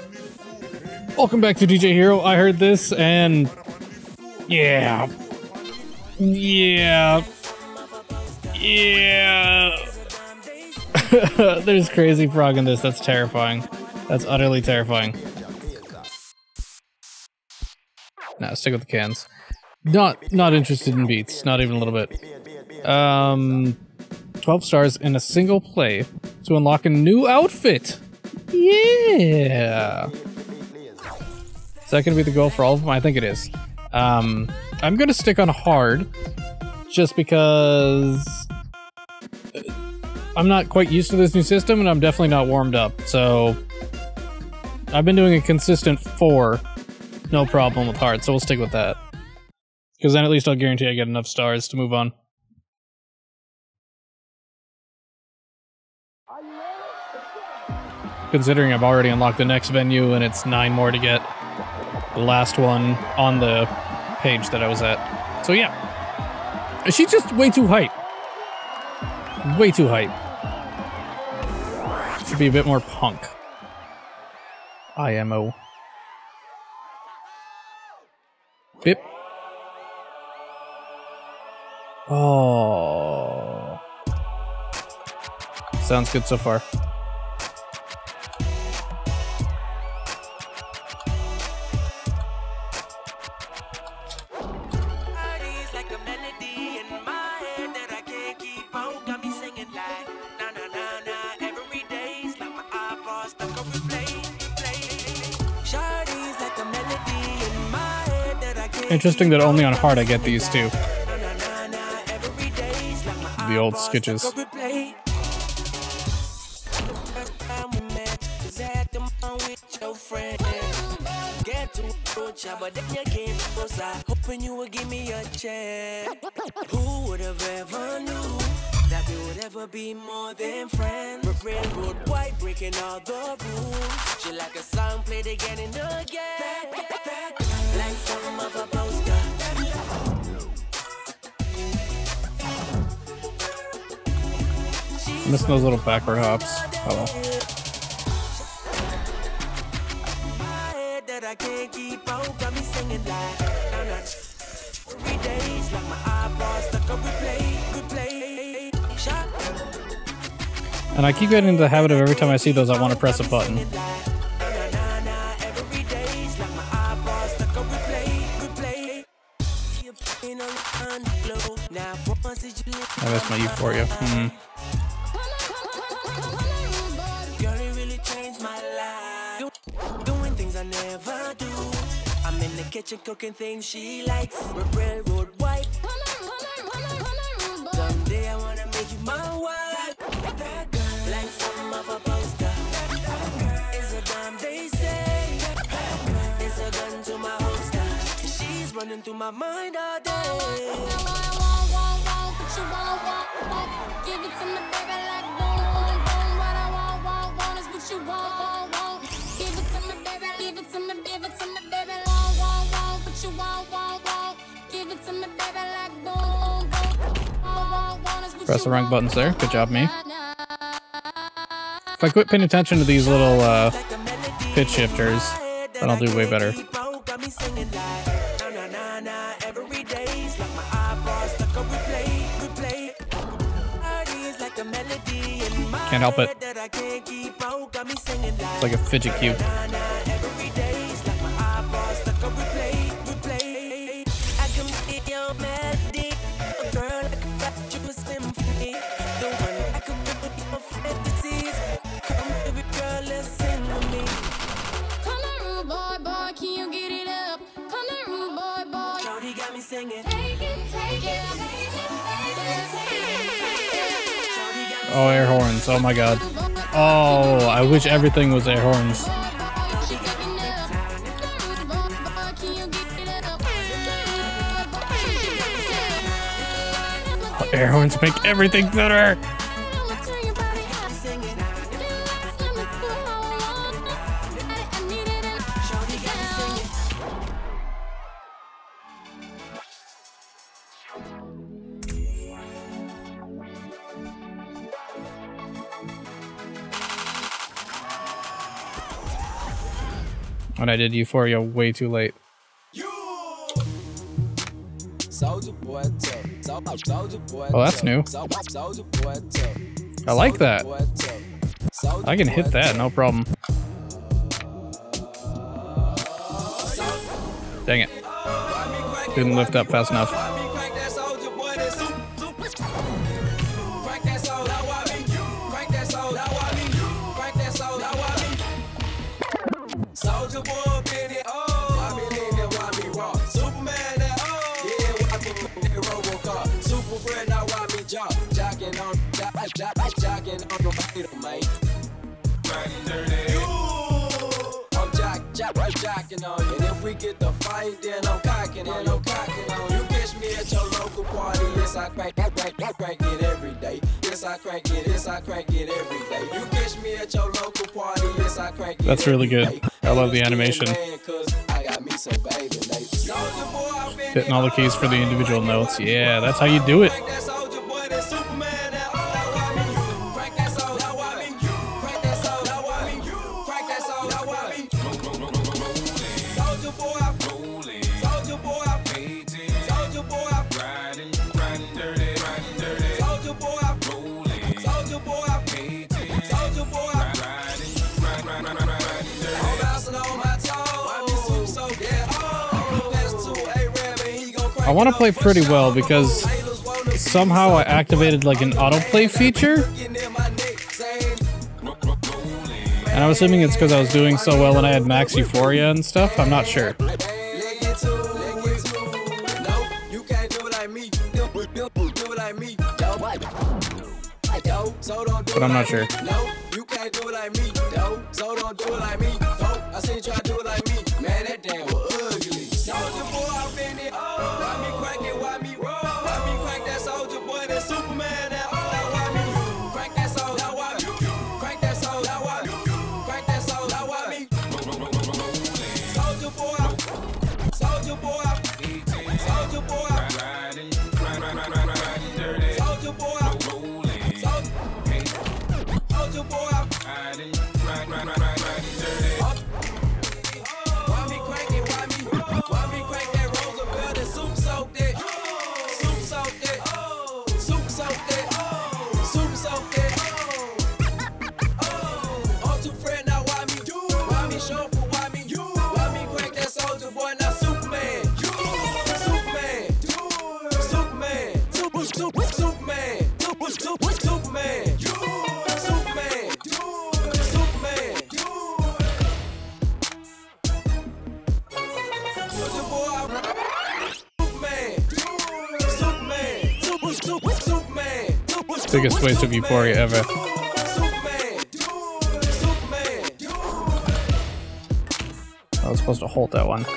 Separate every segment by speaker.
Speaker 1: Welcome back to DJ Hero. I heard this and... Yeah. Yeah. Yeah. There's crazy frog in this. That's terrifying. That's utterly terrifying. Nah, stick with the cans. Not interested in beats. Not even a little bit. 12 stars in a single play to unlock a new outfit. Yeah. Is that gonna be the goal for all of them? I think it is. I'm gonna stick on hard just because I'm not quite used to this new system and I'm definitely not warmed up. So I've been doing a consistent 4, no problem with hard, so we'll stick with that. Because then at least I'll guarantee I get enough stars to move on. Considering I've already unlocked the next venue and it's 9 more to get the last one on the page that I was at. So yeah. She's just way too hype. Way too hype. Should be a bit more punk. IMO. Bip. Oh. Sounds good so far. Interesting that only on hard I get these two. The old sketches.
Speaker 2: Hoping you would give me a chance. Who would have ever knew that we would ever be more than friends? We're railroad white, breaking all the rules. She like a song played again and again, like some of a poster.
Speaker 1: Missing those little backward hops. Oh well.
Speaker 2: I can't keep on, got me singing like every day's like my eyeballs stuck on replay. Shot.
Speaker 1: And I keep getting into the habit of every time I see those I want to press a button.
Speaker 2: Every day's like my eyeballs stuck on replay.
Speaker 1: I missed my euphoria.
Speaker 2: Girl, it really changed my life. Doing things I never do. I'm in the kitchen cooking things she likes. We're railroad white. Someday I wanna make you my wife. Like some of a poster. It's a damn they say. It's a gun to my holster. She's running through my mind all day. Give it to me, baby, like boom, boom, boom. What I want is what you want. Give it to me, baby, give it to me, give it to me, baby. Want, what you want. Give it to me, baby, like boom, boom. Want is what
Speaker 1: Press the wrong buttons there. Good job, me. If I quit paying attention to these little pitch shifters, then I'll do way better. Can't help it. It's like a fidget cube. Oh, air horns. Oh my god. Oh, I wish everything was air horns. Oh, air horns make everything better. When I did Euphoria way too late. Oh, that's new. I like that. I can hit that, no problem. Dang it. Didn't lift up fast enough.
Speaker 3: Soldier boy, Benny, I believe it, why me raw. Superman, that yeah, why me that Robocar. Super friend, now why me jock. Jocking on the fatal, man. I'm jocking on you. And if we get the fight, then I'm cocking on you. You catch me at your local party, yes, I crank it every day. Yes, I crank it every day. You catch me at your local party, yes, I crank it.
Speaker 1: That's really good. I love the animation. Hitting all the keys for the individual notes. Yeah, that's how you do it. I want to play pretty well because somehow I activated like an autoplay feature. And I'm assuming it's because I was doing so well and I had max Euphoria and stuff. I'm not sure. But I'm not sure. You can't do it like me, though. So don't do it like me. I seen you try to do it like me. Man, that damn was ugly. Soldier boy, I've been it. Why me crank it? Why me roll? Why me crank that soldier boy? That Superman. That why me crank that soldier? That why me crank that soldier? That why me crank that soldier? That why me soldier boy, soldier boy, soldier boy, riding, dirty, soldier boy, soldier boy, riding, dirty. Why me crank it? Why me crank that Roosevelt and soup soaked it? Soup soaked it. Soup soaked it. Soup soaked it. On two friend now why me show for why me crank that soldier boy now Superman. Superman. Superman. Superman. Superman. Superman. Biggest waste of Euphoria ever. I was supposed to hold that one.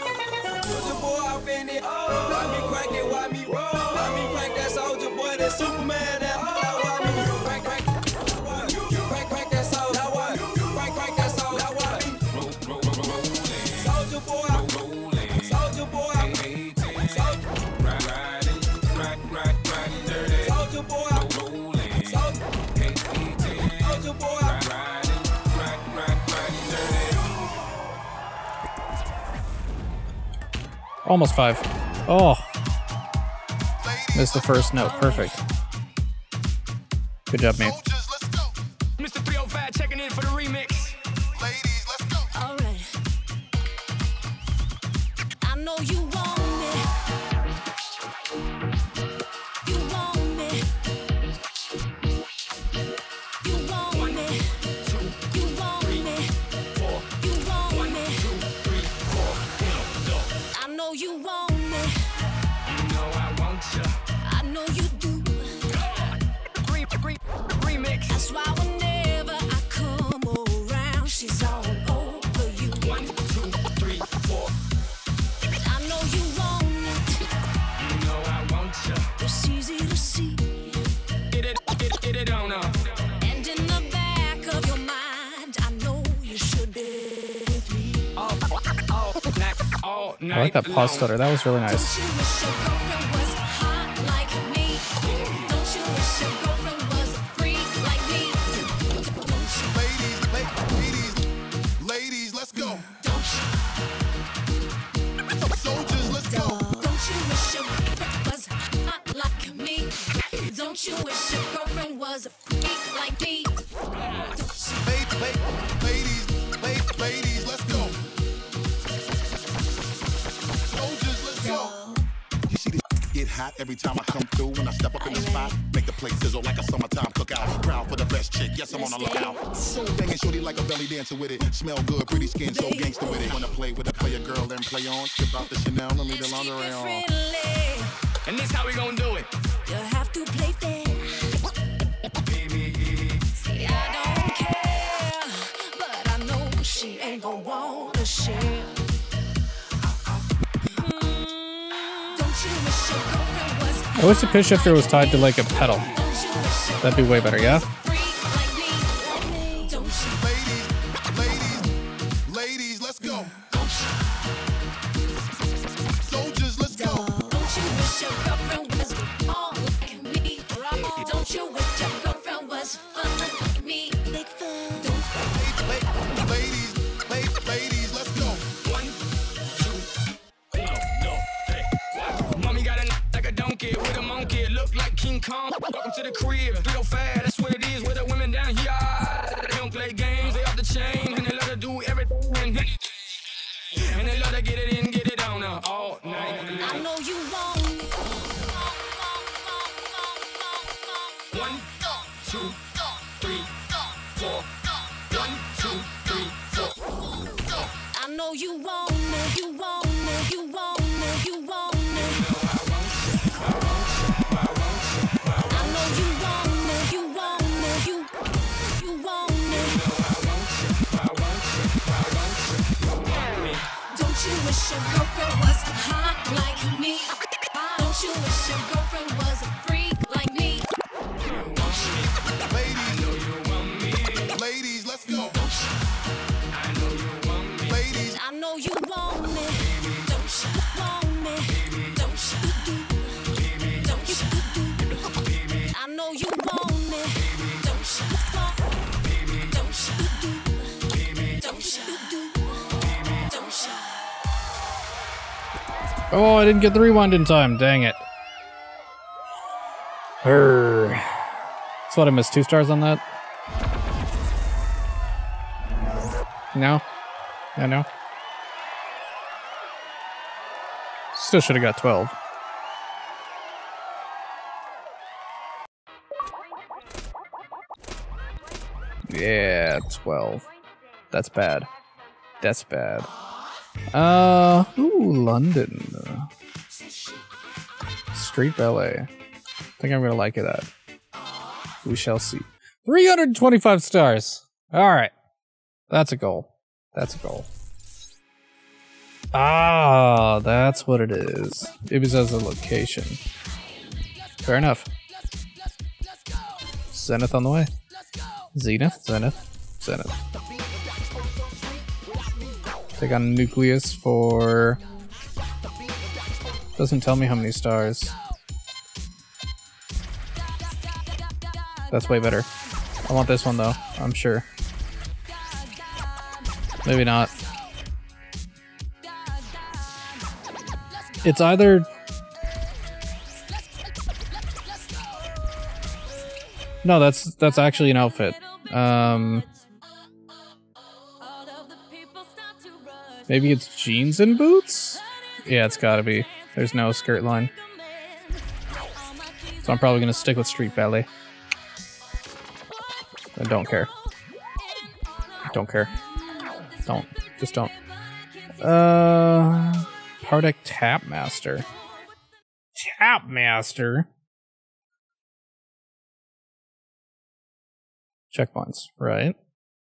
Speaker 1: Almost 5. Oh. Missed the first note. Perfect. Good job, mate.
Speaker 4: Mr. 305 checking in for the remix.
Speaker 2: Ladies, let's go. All right. I know you want me. You want me. You want me. You want me. You want me. I know you want me.
Speaker 4: You know I want ya.
Speaker 2: I know you do.
Speaker 4: Remix.
Speaker 2: That's why whenever I come around, she's all over you.
Speaker 4: 1, 2, 3, 4.
Speaker 2: I know you want it.
Speaker 4: You know I want ya.
Speaker 2: It's easy to see.
Speaker 4: Get it on up.
Speaker 2: And in the back of your mind, I know you should be with me.
Speaker 4: All night
Speaker 1: I like that pause stutter. That was really nice.
Speaker 2: Don't you wish your girlfriend was hot like me? Don't you wish your girlfriend was a freak like me?
Speaker 5: Ladies, let's go.
Speaker 2: Don't you?
Speaker 5: hot every time I come through. When I step up in the spot, make the place sizzle like a summertime cookout. Proud for the best chick, yes, I'm on the lookout. So banging shorty like a belly dancer with it. Smell good, pretty skin, so gangster with it. Wanna play with a player girl, then play on. Skip out the Chanel and leave the lingerie on.
Speaker 4: And this how we gon' do it.
Speaker 2: You have to play fair. See, I don't care, but I know she ain't gon' wanna share. Don't you wish your girlfriend was
Speaker 1: I wish the pitch shifter was tied to like a pedal. That'd be way better, yeah?
Speaker 5: Ladies, let's go. Soldiers, let's go.
Speaker 2: Don't you wish your girlfriend was all like me? Don't you wish your girlfriend was fun like me? Like fun.
Speaker 5: Ladies, let's go.
Speaker 4: 1, 2, no, hey. Mommy got a like a donkey with a monkey, look like King Kong. Welcome to the crib, 305, that's what it is with the women down here. They don't play games, they off the chain, and they love to do everything and they love to get it in, get it on all night.
Speaker 2: I know you want me.
Speaker 4: 1, 2, 3, 4. 1, 2, 3, 4.
Speaker 2: I know you want me. You want me. You want me. You want me. I know you want me. You want me. You want me. Don't you wish your girlfriend was hot like me? Don't you wish your girlfriend was a freak like me?
Speaker 5: Ladies, let's go.
Speaker 2: Ladies, I know you want me. Don't you want me? Don't you do? Don't you do? I know you want me. Don't you want? Don't you do? Don't you do? Don't you?
Speaker 1: Oh, I didn't get the rewind in time. Dang it. That's what I missed. 2 stars on that. No? Yeah, no? Still should have got 12. Yeah, 12. That's bad. That's bad. Ooh, London. Street Ballet. I think I'm gonna like it at. We shall see. 325 stars. Alright. That's a goal. That's a goal. Ah, that's what it is. It was as a location. Fair enough. Zenith on the way. Zenith, Zenith, Zenith. Take on Nucleus for... Doesn't tell me how many stars. That's way better. I want this one though, I'm sure. Maybe not. It's either... No, that's actually an outfit. Maybe it's jeans and boots? Yeah, it's gotta be. There's no skirt line. So I'm probably gonna stick with Street Ballet. I don't care. Don't care. Don't. Just don't. Hardek Tapmaster. Tapmaster? Checkpoints, right?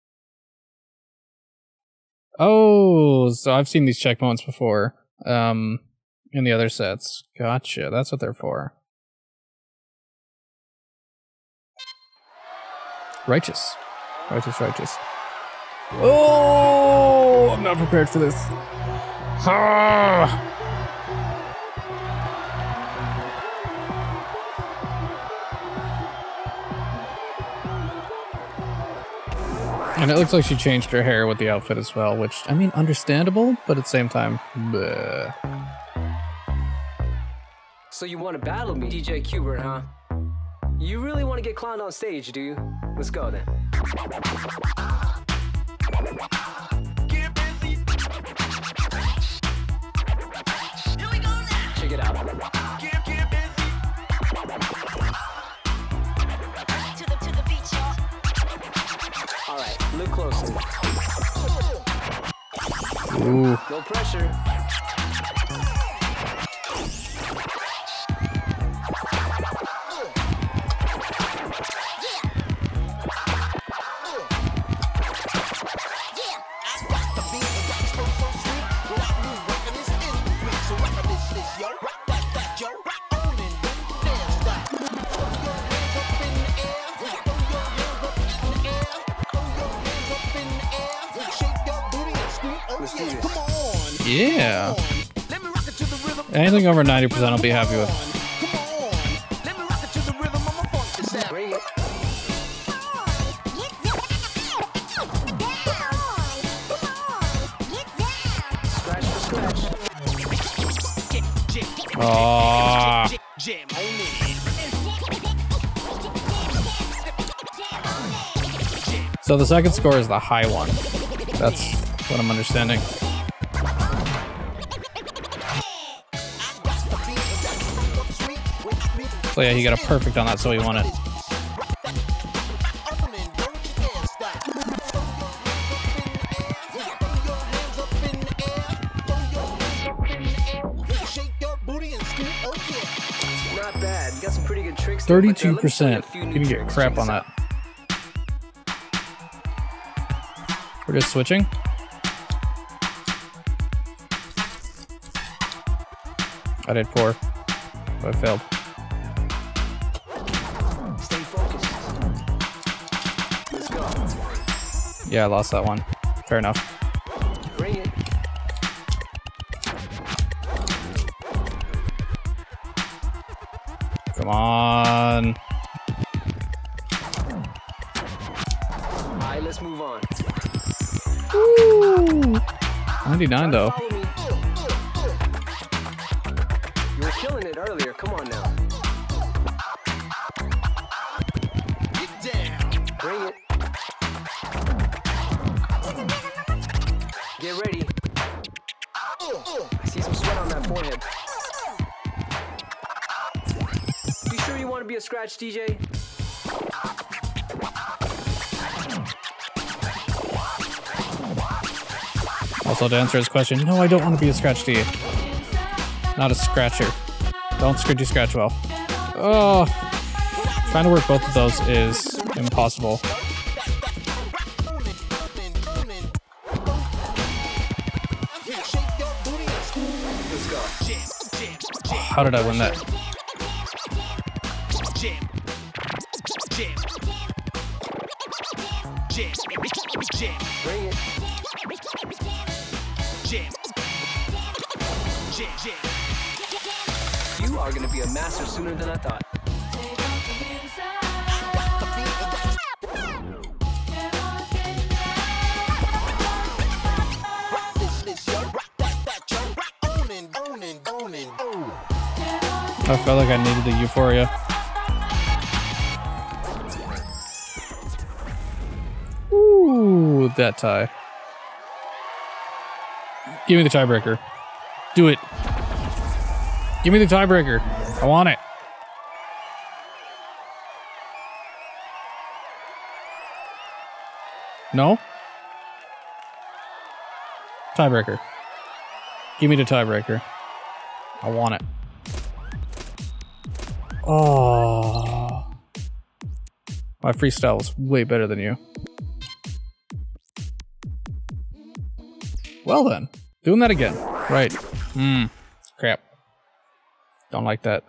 Speaker 1: Oh, so I've seen these checkpoints before. In the other sets. Gotcha, that's what they're for. Righteous. Righteous, righteous. Oh, I'm not prepared for this. Ah! And it looks like she changed her hair with the outfit as well, which, I mean, understandable, but at the same time, bleh.
Speaker 6: So you want to battle me, DJ Qbert, huh? You really want to get clowned on stage, do you? Let's go then. Check it out.
Speaker 1: Ooh.
Speaker 6: No pressure. Let's do this.
Speaker 1: Yeah. Anything over 90% I'll be happy with.
Speaker 6: Bring it. Scratch for scratch.
Speaker 1: Aww. So the second score is the high one. That's what I'm understanding. So yeah, he got a perfect on that, so he won it.
Speaker 6: Not bad. You got some pretty good tricks there, but let me show you a
Speaker 1: 32%.
Speaker 6: few
Speaker 1: You
Speaker 6: new
Speaker 1: can get
Speaker 6: tricks.
Speaker 1: crap
Speaker 6: Check
Speaker 1: on
Speaker 6: this
Speaker 1: that. We're just switching. I did 4, but I failed.
Speaker 6: out. Stay focused. Let's go.
Speaker 1: Yeah, I lost that one. Fair enough.
Speaker 6: Bring it.
Speaker 1: Come on.
Speaker 6: Alright, let's move on.
Speaker 1: Woo! 99 though.
Speaker 6: Follow me. You were killing it earlier. Come on now. Bring it. Get ready. I see some sweat on that forehead. You sure you want to be a scratch DJ?
Speaker 1: Also, to answer his question, no, I don't want to be a scratch D. Not a scratcher. Don't scritchy scratch well. Oh, trying to work both of those is impossible.
Speaker 6: Let's go.
Speaker 1: How did I win that?
Speaker 6: Bring it. You are gonna be a master sooner than I thought.
Speaker 1: I felt like I needed the euphoria. Ooh, that tie. Give me the tiebreaker. Do it. Give me the tiebreaker. I want it. No? Tiebreaker. Give me the tiebreaker. I want it. Oh. My freestyle was way better than you. Well then. Doing that again. Right. Crap. Don't like that.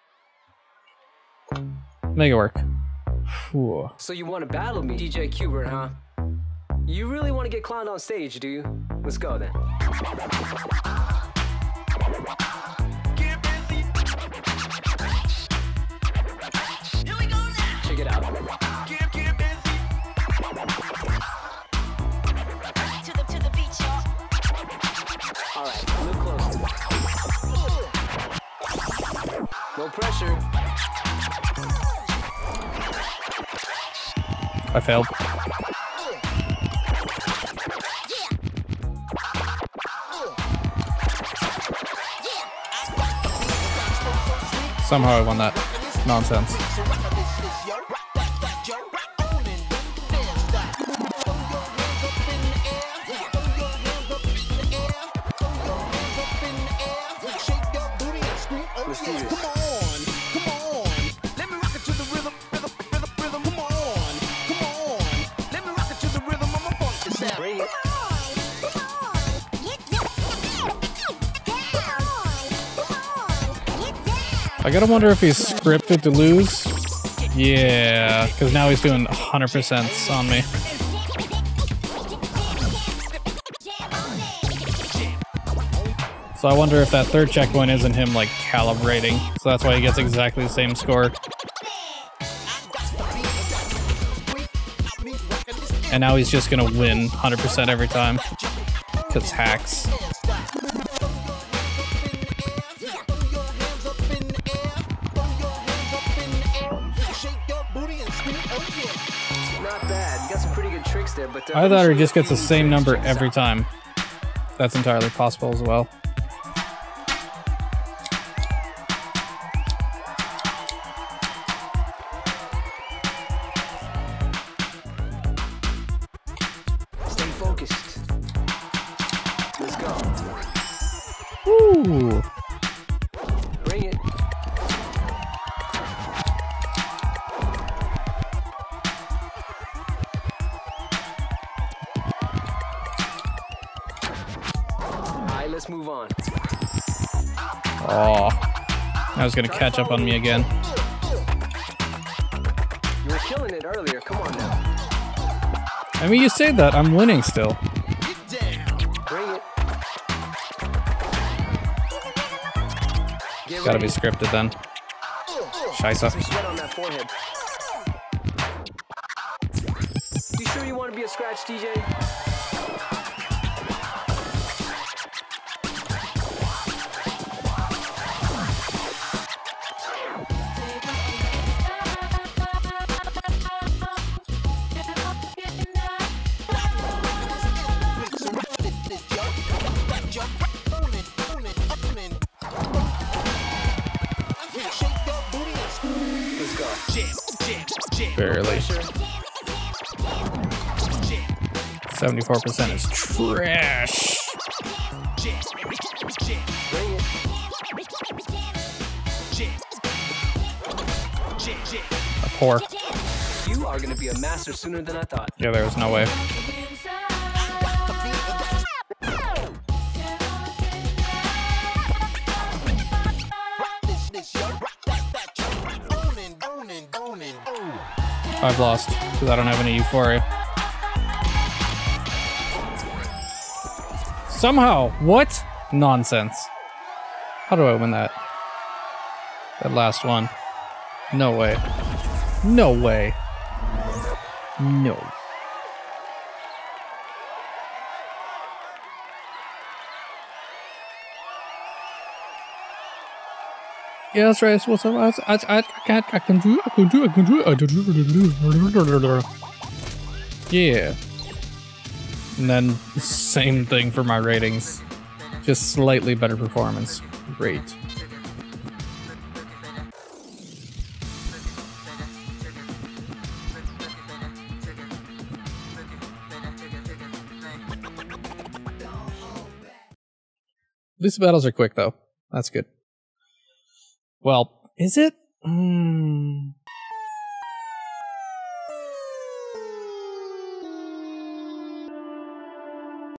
Speaker 1: Make it work. Whew.
Speaker 6: So you want to battle me, DJ Qbert, huh? You really want to get clowned on stage, do you? Let's go then. Check it out. Alright, look closer. No pressure.
Speaker 1: I failed. Somehow I won that. Nonsense.
Speaker 6: Stevens.
Speaker 5: Come on, come on. Let me rock it to the rhythm, rhythm, rhythm, rhythm. Come on, come on. Let me rock it to the rhythm of my funk.
Speaker 6: Bring it.
Speaker 1: I gotta wonder if he's scripted to lose. Yeah, because now he's doing 100% on me. So I wonder if that third checkpoint isn't him like calibrating. So that's why he gets exactly the same score. And now he's just gonna win 100% every time. Because hacks.
Speaker 6: Not bad. You got some pretty good tricks there, but
Speaker 1: Either that or he just gets the same number every time. That's entirely possible as well.
Speaker 6: Stay focused. Let's go.
Speaker 1: Ooh.
Speaker 6: Bring it. Alright, let's move on.
Speaker 1: Oh. Now he's gonna catch up on me again.
Speaker 6: You were killing it earlier. Come on now.
Speaker 1: I mean, you say that, I'm winning still.
Speaker 6: Bring it. Get
Speaker 1: Gotta
Speaker 6: ready.
Speaker 1: be scripted then. Scheisse.
Speaker 6: Some sweat on that forehead. You sure you want to be a scratch DJ? Let's go.
Speaker 1: Barely. 74% is trash.
Speaker 6: Bring it.
Speaker 1: Poor.
Speaker 6: You are going to be a master sooner than I thought.
Speaker 1: Yeah, there was no way. I've lost because I don't have any euphoria. Somehow, what? Nonsense. How do I win that? That last one. No way. No way. No. Yeah, that's right. What's up? I can do it. Yeah. And then same thing for my ratings. Just slightly better performance. Great. At least the battles are quick though. That's good. Well, is it?